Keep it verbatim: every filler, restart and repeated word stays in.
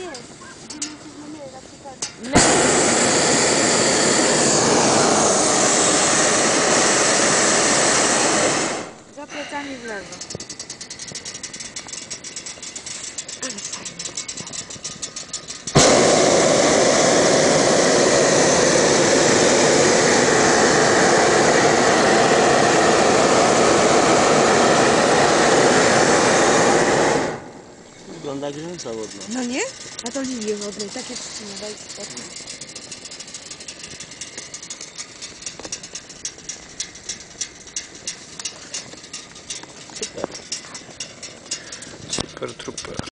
Za plecami w lewo. Ale fajnie. Wygląda jak źrenica wodna. No nie? A to lilie wodne, tak jak trzymaj. Super. Super trooper.